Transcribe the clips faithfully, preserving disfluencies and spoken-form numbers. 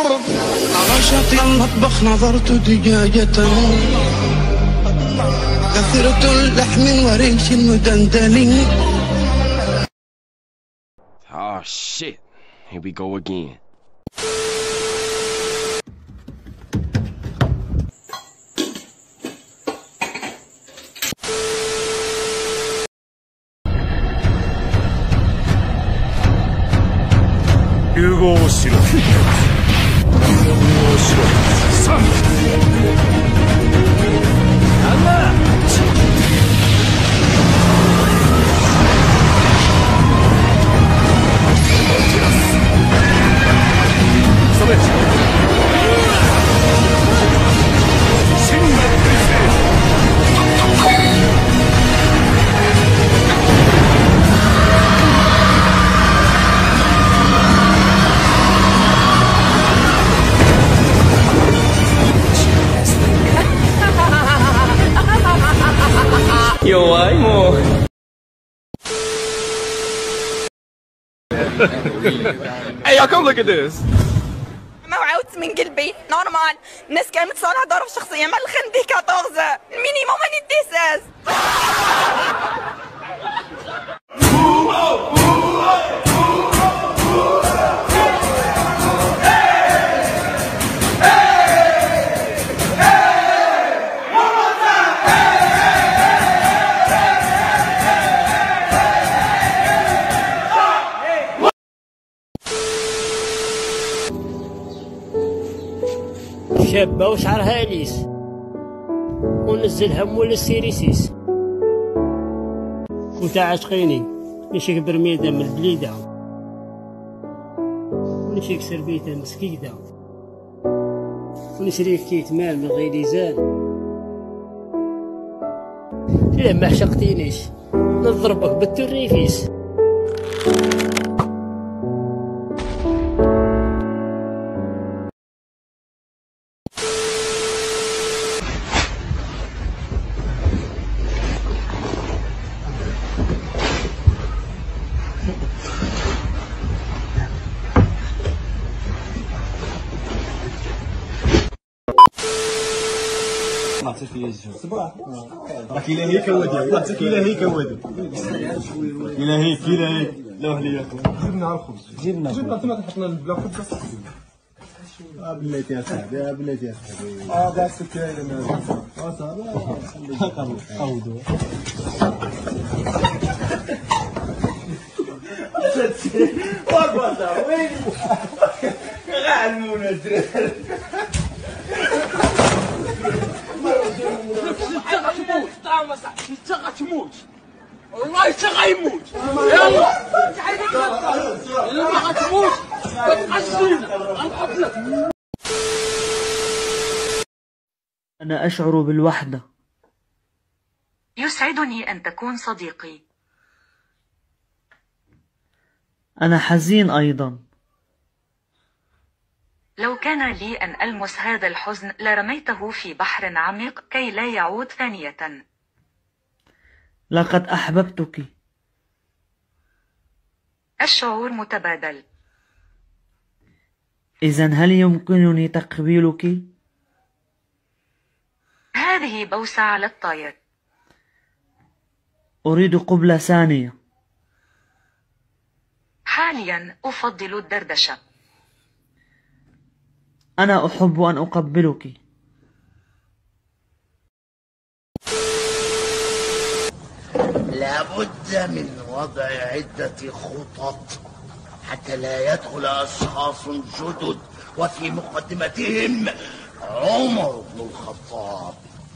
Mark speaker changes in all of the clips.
Speaker 1: على شاطئ المطبخ نظرت دجاجة كثيرة اللحم وريش مدندن.
Speaker 2: Oh shit, here we go again.
Speaker 3: Hugo Shiro. Hugo Shiro. Son. Allah.
Speaker 2: 弱いもう。Hey, y'all come look at this.
Speaker 4: موعوت من قلبي نورمال. الناس كانت تصالح ضرب شخصية مع الخندي كاطورزا المينيموم اني ديساز.
Speaker 5: شابة وشعرها ليس ونزلها مول السيريسيس وتا عشقيني نشيك برميدة من البليدة ونشيك سربيتة مسكيدة ونشريك كيت مال من غير ليزان. لا ما عشقتينيش نضربك بالتريفيس.
Speaker 6: نعطيك صباح راك إلا هيك ودي نعطيك إلا هيك ودي إلا هيك إلا هيك لوح لي جبنا على الخبز جبنا جبنا تما تحطنا البلا خبز بس اه بلاتي يا صاحبي اه بلاتي يا صاحبي اه داك السكاين اه صاحبي عوضوا والله وين غا المونة الدراري انت غتموت والله انت غيموت يلا الا ما غتموت ما تبقاش زينه غنحط لك.
Speaker 7: أنا أشعر بالوحدة.
Speaker 8: يسعدني أن تكون صديقي.
Speaker 7: أنا حزين أيضا.
Speaker 8: لو كان لي أن ألمس هذا الحزن لرميته في بحر عميق كي لا يعود ثانية.
Speaker 7: لقد أحببتك.
Speaker 8: الشعور متبادل.
Speaker 7: إذن هل يمكنني تقبيلك؟
Speaker 8: هذه بوسة على الطاير.
Speaker 7: أريد قبلة ثانية.
Speaker 8: حاليا أفضل الدردشة.
Speaker 7: أنا أحب أن أقبلك.
Speaker 9: لابد من وضع عدة خطط حتى لا يدخل أشخاص جدد وفي مقدمتهم عمر بن الخطاب.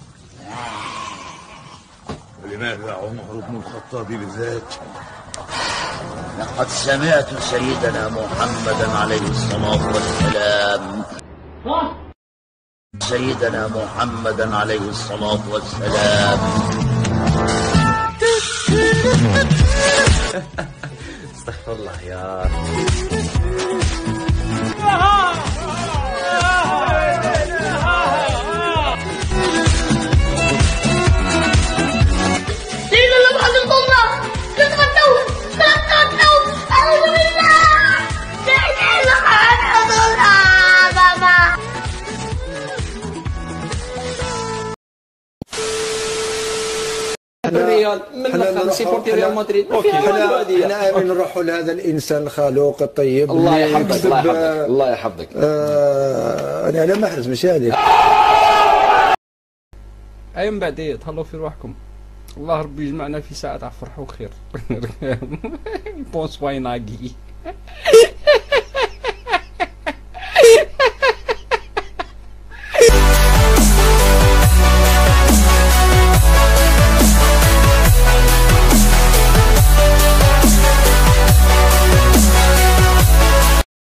Speaker 6: ولماذا عمر بن الخطاب بالذات؟
Speaker 9: لقد سمعت سيدنا محمدا عليه الصلاة والسلام سيدنا محمدا عليه الصلاة والسلام
Speaker 6: استغفر الله يا
Speaker 10: ريال من الاخر سيبورتي ريال مدريد.
Speaker 11: اوكي حنا حنا امين نروحوا لهذا الانسان الخلوق الطيب.
Speaker 10: الله يحفظك الله يحفظك الله يحفظك.
Speaker 11: آه انا على محرز ماشي عليك.
Speaker 12: اي من بعد تهلاو في روحكم. الله ربي يجمعنا في ساعة تاع فرح وخير. بونسواي ناقي.